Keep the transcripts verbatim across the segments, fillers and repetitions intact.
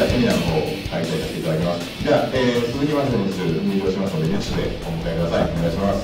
はセミナーの方を開催させていただきます。では、えー、続きましての選手入場しますので、拍手でお迎えください。お願いします。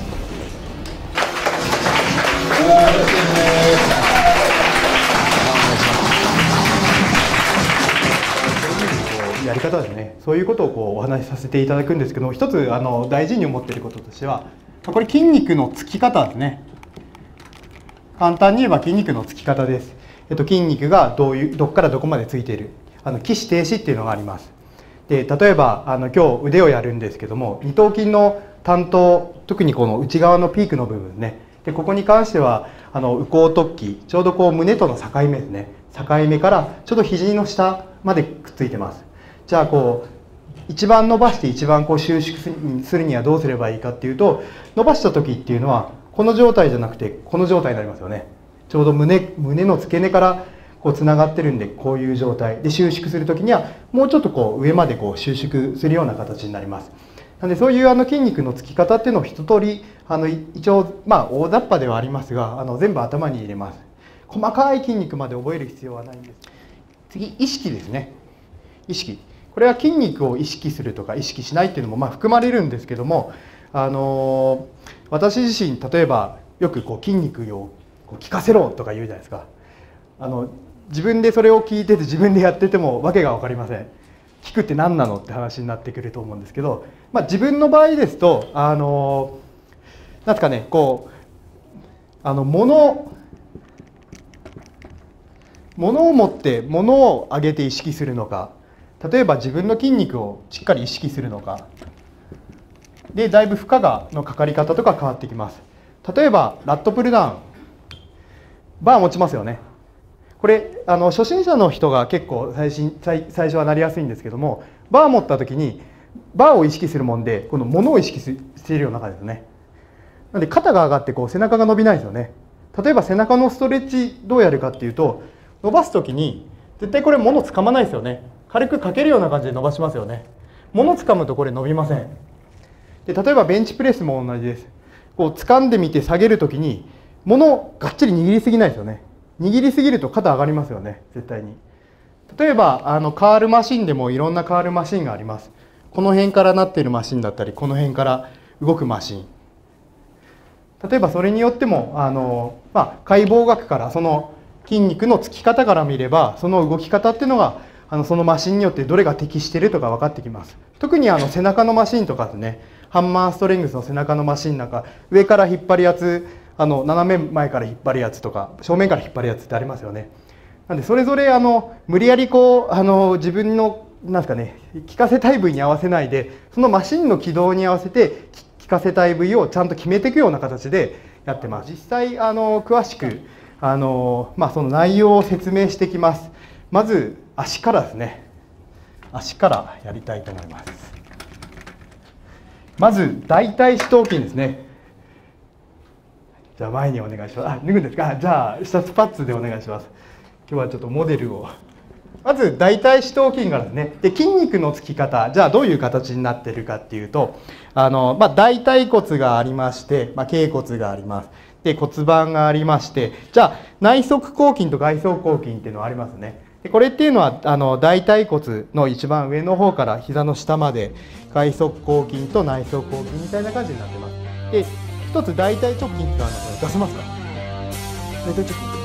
やり方ですね。そういうことをこうお話しさせていただくんですけど、一つあの大事に思っていることとしては、これ筋肉のつき方ですね。簡単に言えば筋肉のつき方です。えっと、筋肉がどういうどこからどこまでついている、あの起死停止っていうのがあります。で、例えばあの今日腕をやるんですけども、二頭筋の担当、特にこの内側のピークの部分ね。で、ここに関してはあの右後突起、ちょうどこう胸との境目ですね。境目からちょうど肘の下までくっついてます。じゃあこう一番伸ばして一番こう収縮するにはどうすればいいかっていうと、伸ばした時っていうのはこの状態じゃなくてこの状態になりますよね。ちょうど胸胸の付け根からこうつながってるんで、こういう状態で収縮する時にはもうちょっとこう上までこう収縮するような形になります。なのでそういうあの筋肉のつき方っていうのを一通りあの一応まあ大雑把ではありますが、あの全部頭に入れます。細かい筋肉まで覚える必要はないんです。次、意識ですね。意識。これは筋肉を意識するとか意識しないっていうのもまあ含まれるんですけども、あの私自身例えばよくこう筋肉をこう聞かせろとか言うじゃないですか。あの自分でそれを聞いてて自分でやっててもわけが分かりません。聞くって何なのって話になってくると思うんですけど、まあ、自分の場合ですとあのなんですかね、こうあの物物を持って物を上げて意識するのか、例えば自分の筋肉をしっかり意識するのかで、だいぶ負荷がのかかり方とか変わってきます。例えばラットプルダウン、バー持ちますよね。これあの初心者の人が結構最新最最初はなりやすいんですけども、バー持った時にバーを意識するもんで、この物を意識しているような感じですね。なので肩が上がってこう背中が伸びないですよね。例えば背中のストレッチどうやるかっていうと、伸ばす時に絶対これ物つかまないですよね。軽くかけるような感じで伸ばしますよね。物つかむとこれ伸びません。で、例えばベンチプレスも同じです。こう掴んでみて下げる時に物をがっちり握りすぎないですよね。握りすぎると肩上がりますよね、絶対に。例えばあのカールマシンでもいろんなカールマシンがあります。この辺からなっているマシンだったり、この辺から動くマシン。例えばそれによってもあの、まあ、解剖学からその筋肉のつき方から見れば、その動き方っていうのがあのそのマシンによってどれが適しているとか分かってきます。特にあの背中のマシンとかですね、ハンマーストレングスの背中のマシンなんか、上から引っ張るやつ、あの斜め前から引っ張るやつとか正面から引っ張るやつってありますよね。なんでそれぞれあの無理やりこうあの自分のなんですかね、効かせたい部位に合わせないで、そのマシンの軌道に合わせて効かせたい部位をちゃんと決めていくような形でやってます。実際あの詳しくあの、まあ、その内容を説明していきます。まず足からですね。足からやりたいと思います。まず大腿四頭筋ですね。じゃあ前にお願いします。あ、脱ぐんですか。じゃあ下スパッツでお願いします。今日はちょっとモデルを。まず大腿四頭筋からですね。で、筋肉のつき方、じゃあどういう形になっているかっていうと、あの、まあ、大腿骨がありまして、まあ、脛骨があります。で、骨盤がありまして、じゃあ内側広筋と外側広筋っていうのはありますね。で、これっていうのはあの大腿骨の一番上の方から膝の下まで外側広筋と内側広筋みたいな感じになってます。で、一つ大腿直筋っていうのは出せますか？大腿直筋。